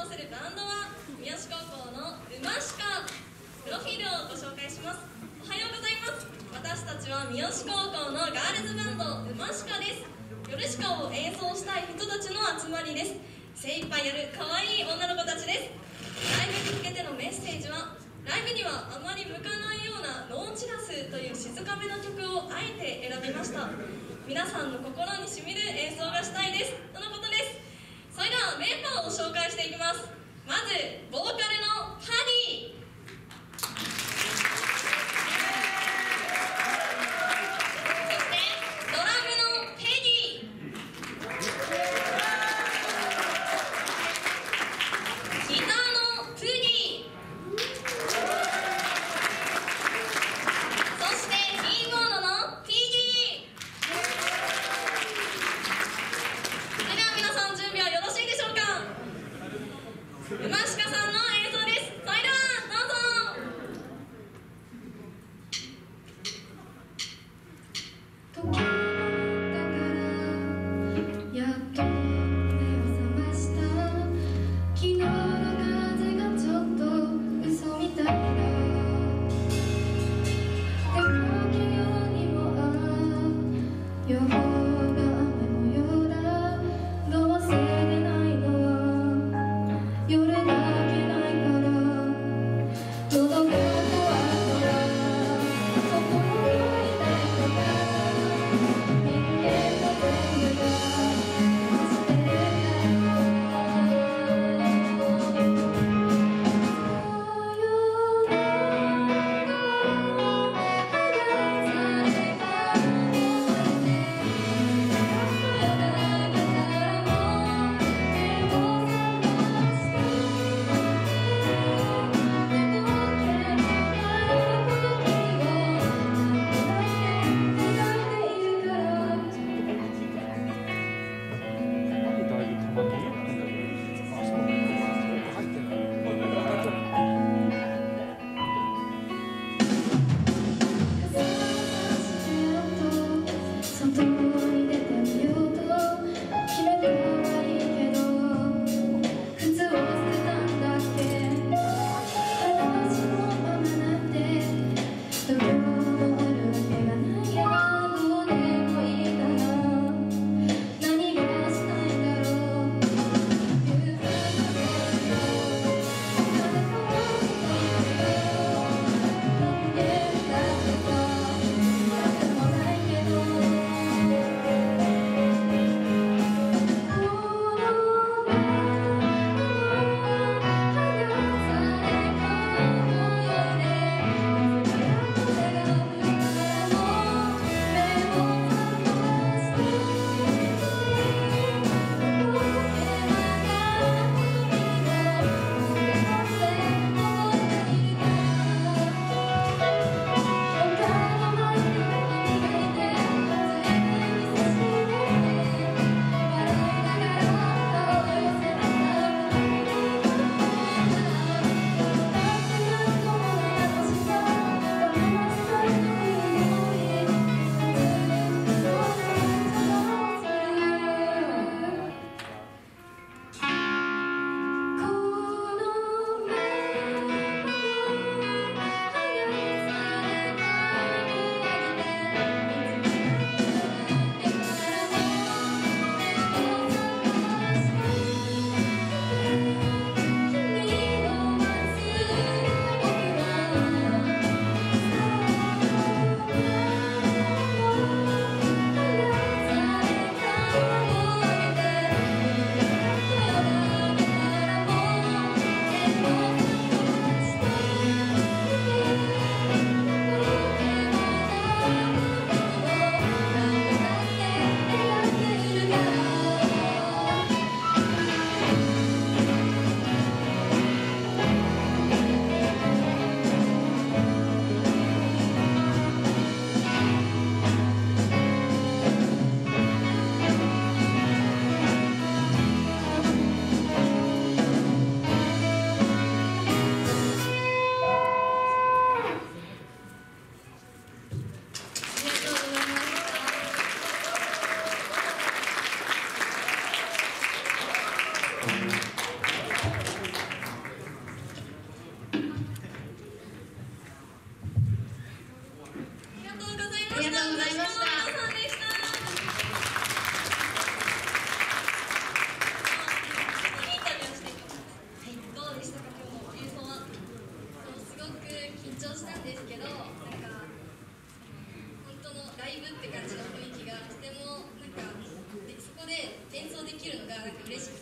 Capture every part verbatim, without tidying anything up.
奏するバンドは三好高校のウマシカ。プロフィールをご紹介します。おはようございます。私たちは三好高校のガールズバンドウマシカです。ヨルシカを演奏したい人たちの集まりです。精一杯やる可愛い女の子たちです。ライブに向けてのメッセージは、ライブにはあまり向かないようなノーチラスという静かめの曲をあえて選びました。皆さんの心にしみる演奏がしたいですとのことです。それではメンバーを紹介していきます。まずボーカルのハニー、そしてドラムのペギー、ギターのプディ、そしてキーボードのピギー。それでは皆さん準備はよろしいでしょうか。ウマシカさんの演奏です。それではどうぞ。 時が経ったからやっと目を覚ました。昨日の風がちょっと嘘みたいだ。でも今日にもああ予報が雨模様だ。どうせ出ないのは夜だけないから。喉が渇くからそこにいたいのか。人間の全部が落ちてる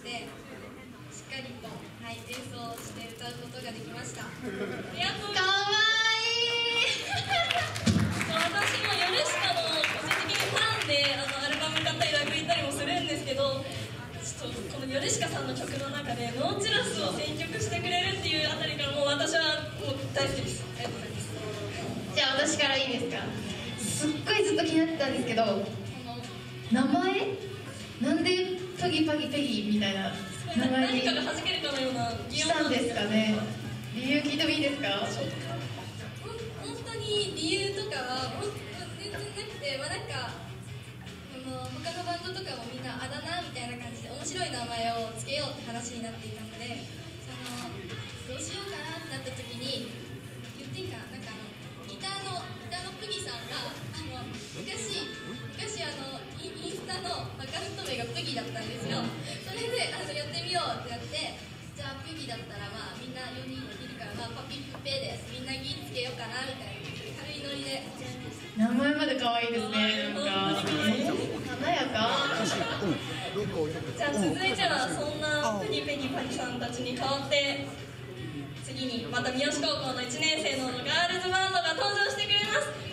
でしっかりと、はい、演奏して歌うことができました。ありがとうございます。かわいい私もヨルシカの個人的にファンであのアルバム買ったりライブ行ったりもするんですけど、ちょっとこのヨルシカさんの曲の中でノーチュラスを選曲してくれるっていうあたりからもう私はもう大好きです。ありがとうございます。 じゃあ私からいいですか。すっごいずっと気になってたんですけど、名前なんでパギパギペギみたいな名前に何かが弾けるかのような擬したんですかね。理由聞いてもいいですか。 本当に理由とかは全然なくて、まあ、なんかあの他のバンドとかもみんなあだ名みたいな感じで面白い名前をつけようって話になっていたので、そのどうしようかなってなった時に言っていいかな、なんかあのギターのギターのプギさんがあの昔昔あのインスタのアカウント名がプギだったんですよ。それであのやってみようってなって、じゃあプギだったらまあみんなよにんいるから、まあ、パピプペです、みんなギつけようかなみたいな軽いノリで。 名前まで可愛いですね。なんか華やか。 じゃあ続いてはそんなプギペギパギさんたちに代わって次にまた三好高校のいちねん生のガールズバンドが登場してくれます。